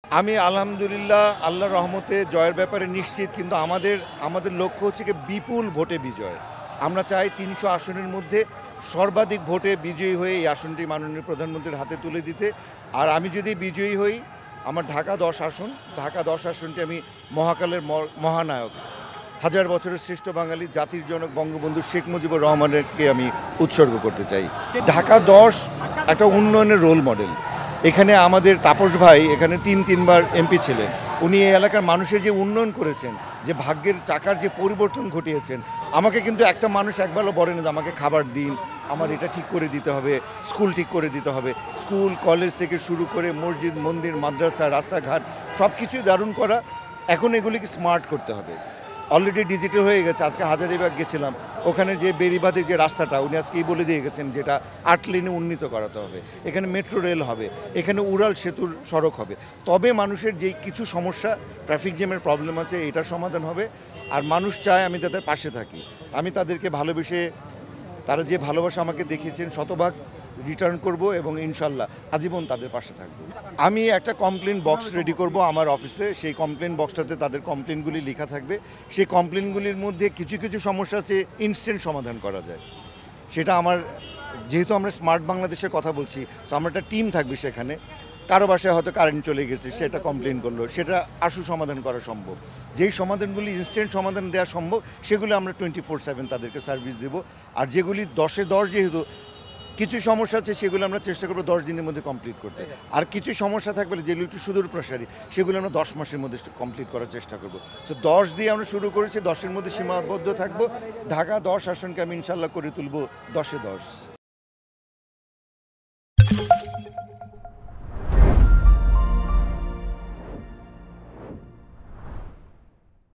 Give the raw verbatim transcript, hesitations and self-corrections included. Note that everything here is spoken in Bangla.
আমি আলহামদুলিল্লাহ আল্লাহর রহমতে জয়ের ব্যাপারে নিশ্চিত, কিন্তু আমাদের আমাদের লক্ষ্য হচ্ছে কি বিপুল ভোটে বিজয়। আমরা চাই তিনশো আসনের মধ্যে সর্বাধিক ভোটে বিজয়ী হয়ে এই আসনটি মাননীয় প্রধানমন্ত্রীর হাতে তুলে দিতে। আর আমি যদি বিজয়ী হই, আমার ঢাকা দশ আসন ঢাকা দশ আসনটি আমি মহাকালের মহানায়ক, হাজার বছরের শ্রেষ্ঠ বাঙালি জাতির জনক বঙ্গবন্ধু শেখ মুজিবুর রহমানকে আমি উৎসর্গ করতে চাই। ঢাকা দশ একটা উন্নয়নের রোল মডেল। এখানে আমাদের তাপস ভাই এখানে তিন তিনবার এমপি ছিলেন। উনি এই এলাকার মানুষের যে উন্নয়ন করেছেন, যে ভাগ্যের চাকার যে পরিবর্তন ঘটিয়েছেন, আমাকে কিন্তু একটা মানুষ একবারও বলে না যে আমাকে খাবার দিন, আমার এটা ঠিক করে দিতে হবে, স্কুল ঠিক করে দিতে হবে। স্কুল কলেজ থেকে শুরু করে মসজিদ মন্দির মাদ্রাসা রাস্তাঘাট সব কিছুই দারুণ করা। এখন এগুলিকে স্মার্ট করতে হবে। অলরেডি ডিজিটাল হয়ে গেছে। আজকে হাজারীবাগ গেছিলাম, ওখানে যে বেরিবাদের যে রাস্তাটা উনি আজকেই বলে দিয়ে গেছেন যেটা আট লেনে উন্নীত করাতে হবে। এখানে মেট্রো রেল হবে, এখানে উড়াল সেতুর সড়ক হবে। তবে মানুষের যেই কিছু সমস্যা, ট্রাফিক জ্যামের প্রবলেম আছে, এটার সমাধান হবে। আর মানুষ চায় আমি তাদের পাশে থাকি। আমি তাদেরকে ভালোবেসে, তারা যে ভালোবাসা আমাকে দেখিয়েছেন শতভাগ রিটার্ন করব এবং ইনশাল্লাহ আজীবন তাদের পাশে থাকবো। আমি একটা কমপ্লেন বক্স রেডি করব আমার অফিসে। সেই কমপ্লেন বক্সটাতে তাদের কমপ্লেনগুলি লেখা থাকবে। সেই কমপ্লেনগুলির মধ্যে কিছু কিছু সমস্যা আছে ইনস্ট্যান্ট সমাধান করা যায়। সেটা আমার, যেহেতু আমরা স্মার্ট বাংলাদেশের কথা বলছি, তো আমার একটা টিম থাকবে সেখানে। কারো বাসায় হয়তো কারেন্ট চলে গেছে, সেটা কমপ্লেন করলো, সেটা আশু সমাধান করা সম্ভব। যেই সমাধানগুলি ইনস্ট্যান্ট সমাধান দেওয়া সম্ভব সেগুলো আমরা টোয়েন্টি ফোর সেভেন তাদেরকে সার্ভিস দেবো। আর যেগুলি দশে দশ, যেহেতু কিছু সমস্যা আছে সেগুলো আমরা চেষ্টা করবো দশ দিনের মধ্যে কমপ্লিট করতে। আর কিছু সমস্যা থাকবে যেগুলো একটু সুদূর প্রসারী, সেগুলো আমরা দশ মাসের মধ্যে কমপ্লিট করার চেষ্টা করবো। তো দশ দিয়ে আমরা শুরু করেছি, দশের মধ্যে সীমাবদ্ধ থাকবো। ঢাকা দশ আসনকে আমি ইনশাল্লাহ করে তুলবো দশে দশ।